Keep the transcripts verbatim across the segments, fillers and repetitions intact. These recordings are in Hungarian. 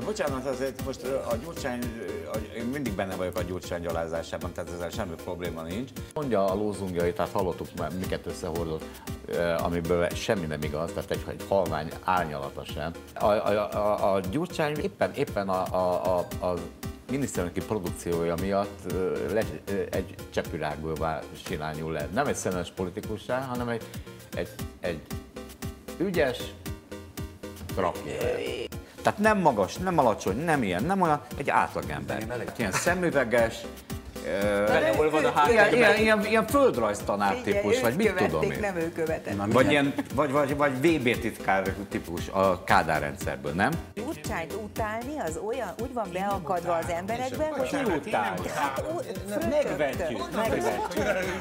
Bocsánat, azért most a Gyurcsány, én mindig benne vagyok a Gyurcsány gyalázásában, tehát ezzel semmi probléma nincs. Mondja a lózungjait, tehát hallottuk már, miket összehordott, amiből semmi nem igaz, tehát egy, egy halvány árnyalata sem. A, a, a, a Gyurcsány éppen, éppen a, a, a, a miniszterelnöki produkciója miatt le, egy csepürágből silányul le. Nem egy szenes politikussá, hanem egy, egy, egy ügyes rakér. Tehát nem magas, nem alacsony, nem ilyen, nem olyan, egy átlagember. Ilyen szemüveges, Hol van a ilyen, ilyen, ilyen, ilyen földrajztanár típus, vagy mit tudom én. Nem ő követett. Vagy, ilyen, vagy, vagy, vagy vé bé titkár típus a Kádár rendszerből, nem? Gyurcsányt utálni az olyan, úgy van beakadva az emberekben, hogy Ki utálni? Megvetjük, megvetjük.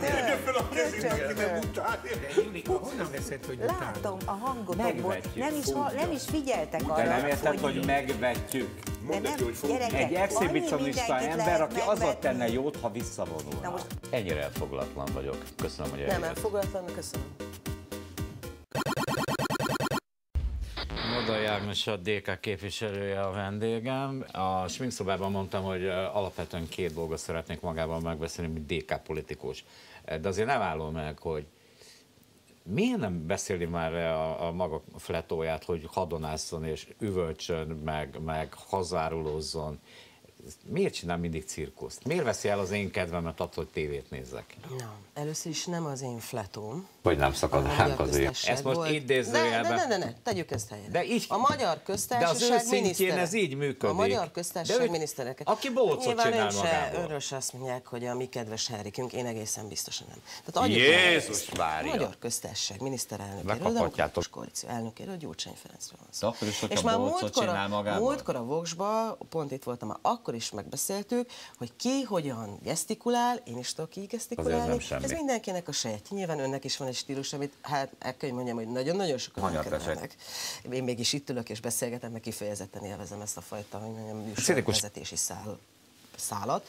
Honnan veszed, hogy utálni? Látom a hangotokból, nem is, nem is figyeltek arra, De nem érted, hogy megvetjük. De nem, gyerekek, Egy exhibicionista ember, aki azzal tenne jót, ha visszavonulna. Na most- Ennyire elfoglalatlan vagyok. Köszönöm, hogy Nem, eljött. elfogadatlan, köszönöm. Moda János a dé ká képviselője a vendégem. A sminkszobában mondtam, hogy alapvetően két dolgot szeretnék magában megbeszélni, mint dé ká politikus. De azért nem állom meg, hogy miért nem beszéli már a, a maga fletóját, hogy hadonásszon és üvölcsön, meg, meg hazárulózzon. Miért csinál mindig cirkuszt? Miért veszi el az én kedvemet attól, hogy tévét nézzek? Na, először is nem az én fletóm. Hogy nem szakad ránk azért. Ezt most volt. idézőjelben. Ne, ne, ne, ne, tegyük ezt helyre. De így, a magyar köztársaság de az ő szintjén minisztere. ez így működik. A magyar köztársaság ő, miniszterek. aki bócot Nyilván csinál ön se, magából. önről se azt mondják, hogy a mi kedves Henrikünk, én egészen biztosan nem. Tehát Jézus a várja! magyar köztársaság miniszterelnökéről, Bekaphatjátok. a koalíció elnökéről, Gyurcsány Ferencről van szó. De akkor is, hogyha És már bócot múltkor csinál a, magából. múltkor a Voxba, pont itt voltam, már akkor is megbeszéltük, hogy ki hogyan gesztikulál, én is tudok így gesztikulálni. nem semmi. Ez mindenkinek a saját. Nyilván önnek is van egy stílus, amit hát el kell, hogy mondjam, hogy nagyon-nagyon sokan Magyar elkedvelnek. Én mégis itt ülök és beszélgetem, meg kifejezetten élvezem ezt a fajta, hogy mondjam, Színikus. műsorvezetési szál, szálat.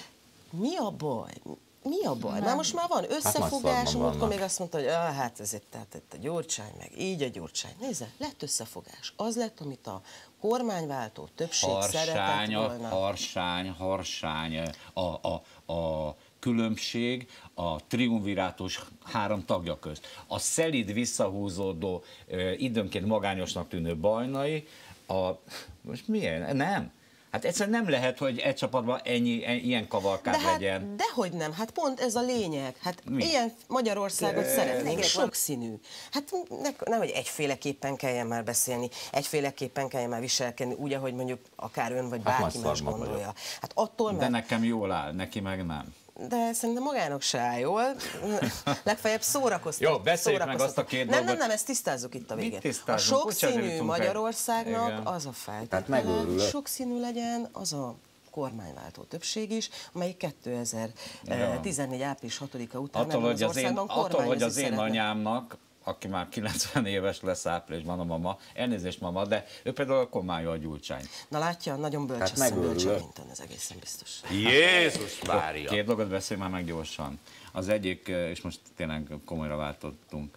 Mi a baj? Mi a baj? Már most már van összefogás, Hát múltkor vannak. még azt mondta, hogy ah, hát ez itt, tehát itt a Gyurcsány, meg így a Gyurcsány. Nézze, lett összefogás. Az lett, amit a kormányváltó többség szeretett Harsány, volna. harsány, harsány, a, a, a különbség a triumvirátus három tagja közt. A szelíd, visszahúzódó, időnként magányosnak tűnő Bajnai, a... most milyen? Nem. Hát egyszerűen nem lehet, hogy egy csapatban ennyi, ennyi ilyen kavalkád De hát, legyen. dehogy nem, hát pont ez a lényeg. Hát Mi? ilyen Magyarországot De- szeretnénk, sokszínű. Hát ne, nehogy egyféleképpen kelljen már beszélni, egyféleképpen kelljen már viselkedni, úgy, ahogy mondjuk akár ön vagy Hát bárki majd más szarma gondolja. vagyok. Hát attól, De mert... nekem jól áll, neki meg nem. De szerintem magának se áll jól. Legfeljebb szórakoztat. Jó, beszéljük meg szórakoztat. azt a két Nem, nem, dolgot. nem, ezt tisztázzuk itt a Mit végén. A tisztázunk? Bocsánat, sokszínű jutunk el. Magyarországnak Igen. az a Tehát feltétele, megőrülök. hogy sokszínű legyen az a kormányváltó többség is, amely kétezer-tizennégy április hatodika után Attól, nem hogy az, én, attól, hogy kormányozni az én szeretne. anyámnak, aki már kilencven éves lesz áprilisban, a mama, elnézést mama, de ő például a kormányja a Gyurcsány. Na látja, nagyon Hát bölcsesz, megőrülök. bölcsebb, mint ön, ez egészen biztos. Jézus várja! Két dolgot beszéljünk már meg gyorsan. Az egyik, és most tényleg komolyra váltottunk.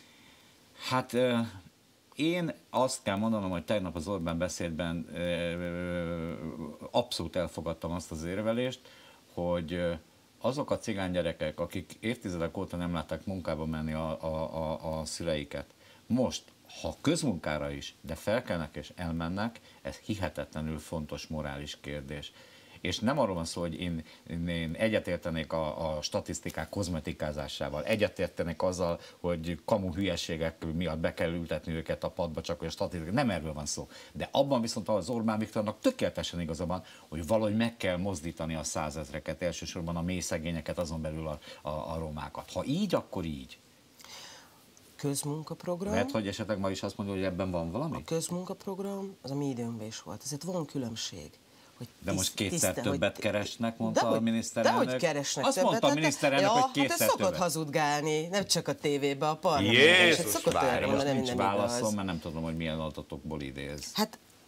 Hát én azt kell mondanom, hogy tegnap az Orbán beszédben abszolút elfogadtam azt az érvelést, hogy azok a cigány gyerekek, akik évtizedek óta nem látták munkába menni a, a, a, a szüleiket, most, ha közmunkára is, de felkelnek és elmennek, ez hihetetlenül fontos morális kérdés. És nem arról van szó, hogy én, én egyetértenék a, a statisztikák kozmetikázásával, egyetértenék azzal, hogy kamu hülyeségek miatt be kell ültetni őket a padba, csak hogy a statisztikák, nem erről van szó. De abban viszont az Orbán Viktornak tökéletesen igaza van, hogy valahogy meg kell mozdítani a százezreket, elsősorban a mély szegényeket, azon belül a, a, a romákat. Ha így, akkor így. Közmunkaprogram. Lehet, hogy esetleg ma is azt mondja, hogy ebben van valami? A közmunkaprogram, az a mi időnkben is volt. Ezért van különbség. Hogy De most tiszt- kétszer tiszte- többet hogy- keresnek, mondta Dehogy- a miniszterelnök. Dehogy keresnek Azt többet. mondta a hát- miniszterelnök, ja, hogy kétszer hát ez szokott többet. hazudgálni, nem csak a tévébe, a parlamentben. is. Hát Jézus szokott olyan várja, most mondani, nincs minden igaz. válaszom, mert nem tudom, hogy milyen adatokból idéz. Hát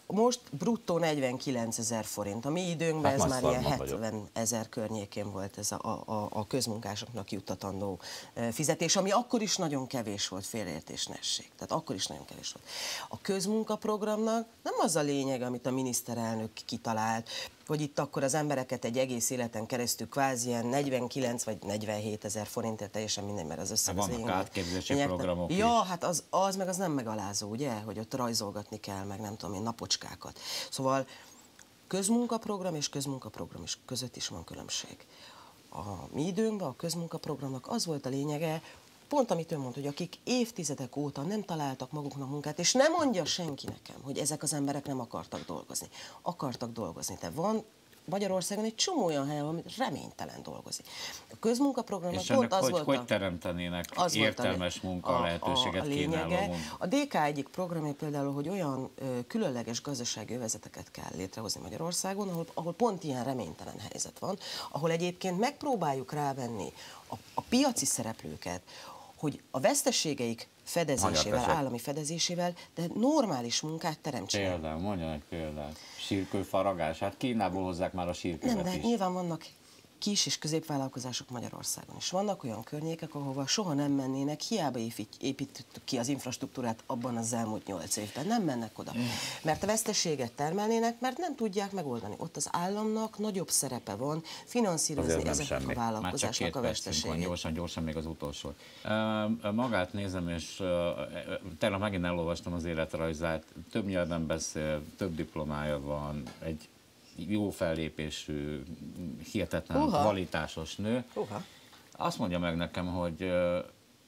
most bruttó negyvenkilencezer forint. A mi időnkben Hát ez nagy már ilyen szarban vagyok. hetven ezer környékén volt ez a, a, a közmunkásoknak juttatandó fizetés, ami akkor is nagyon kevés volt, félreértés ne essék. Tehát akkor is nagyon kevés volt. A közmunkaprogramnak nem az a lényeg, amit a miniszterelnök kitalált, hogy itt akkor az embereket egy egész életen keresztül kvázi ilyen negyvenkilenc vagy negyvenhét ezer forintért, teljesen mindegy, mert az összeg az Vannak lényeg. átképzési Lényeg- programok is. Ja, hát az, az meg az nem megalázó, ugye, hogy ott rajzolgatni kell, meg nem tudom én, napocskákat. Szóval közmunkaprogram és közmunkaprogram is között is van különbség. A mi időnkben a közmunkaprogramnak az volt a lényege, pont amit ön mondta, hogy akik évtizedek óta nem találtak maguknak munkát, és nem mondja senki nekem, hogy ezek az emberek nem akartak dolgozni. Akartak dolgozni. De van Magyarországon egy csomó olyan hely, amit reménytelen dolgozik. A közmunkaprogramnak És pont ennek az hogy, volt hogy a... teremtenének Az volt értelmes a, munka a, lehetőséget a kínáló lényege. munka? A dé ká egyik programja például, hogy olyan ö, különleges gazdasági övezeteket kell létrehozni Magyarországon, ahol, ahol pont ilyen reménytelen helyzet van, ahol egyébként megpróbáljuk rávenni a, a piaci szereplőket, hogy a veszteségeik fedezésével, tessék. állami fedezésével, de normális munkát teremtsenek. Például, mondjanak példát. Sírkőfaragás, hát Kínából hozzák már a sírkövet Nem, de is. nyilván vannak kis és középvállalkozások Magyarországon is. Vannak olyan környékek, ahova soha nem mennének, hiába épít- építettük ki az infrastruktúrát abban az elmúlt nyolc évben. Nem mennek oda. Mert a veszteséget termelnének, mert nem tudják megoldani. Ott az államnak nagyobb szerepe van finanszírozni Azért nem ezeknek semmi. a Már csak vállalkozásnak két a percünk van, veszteségét. gyorsan, gyorsan még az utolsó. Ö, Magát nézem, és ö, tegnap megint elolvastam az életrajzát. Több nyelven beszél, több diplomája van, egy jó fellépésű, hihetetlen Húha. kvalitásos nő. Húha. Azt mondja meg nekem, hogy, ö,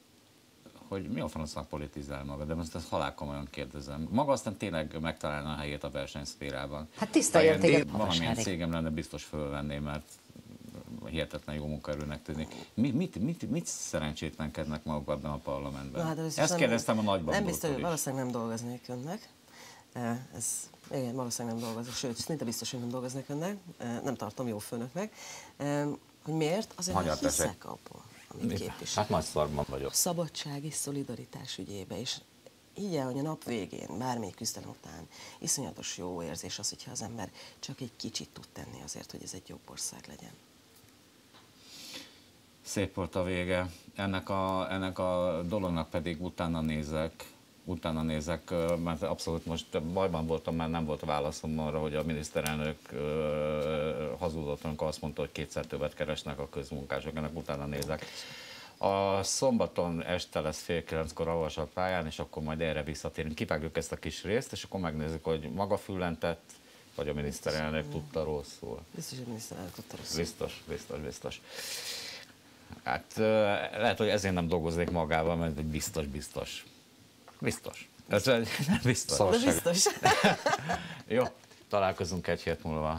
hogy mi a francnak politizál maga, de most ezt halálkomolyan kérdezem. Maga aztán tényleg megtalálna a helyét a versenyszférában. Hát tiszta Ha ilyen értéket dé- Valamilyen magassági. cégem lenne, biztos fölvenném, mert hihetetlen jó munkaerőnek tűnik. Mi, mit, mit, mit szerencsétlenkednek maguk ebben a parlamentben? Na, hát először Ezt nem- kérdeztem a Nem nagybandótól biztos, hogy is. valószínűleg nem dolgoznék önnek. Eh, Ez, igen, valószínűleg nem dolgozok, sőt, szinte biztos, hogy nem dolgoznék önnek. Eh, Nem tartom jó főnöknek. Eh, Hogy miért? Azért, Magyar mert hiszek tessék. abban, amit képvisel. Hát nagy szarban vagyok. Szabadság és szolidaritás ügyébe, és így el, hogy a nap végén, bármelyik küzdelem után iszonyatos jó érzés az, hogyha az ember csak egy kicsit tud tenni azért, hogy ez egy jobb ország legyen. Szép volt a vége. Ennek a, ennek a dolognak pedig utána nézek, utána nézek, ö, mert abszolút most bajban voltam, mert nem volt válaszom arra, hogy a miniszterelnök ö, hazudott, amikor azt mondta, hogy kétszer többet keresnek a közmunkások, ennek utána nézek. A szombaton este lesz fél kilenckor a pályán, és akkor majd erre visszatérünk. Kivágjuk ezt a kis részt, és akkor megnézzük, hogy maga füllentett, vagy a miniszterelnök tudta rosszul. Biztos, hogy miniszterelnök tudta rosszul. Biztos, biztos, biztos. Hát ö, lehet, hogy ezért nem dolgoznék magával, mert egy biztos, biztos. Biztos. Ez nem biztos. De biztos. Jó, találkozunk egy hét múlva.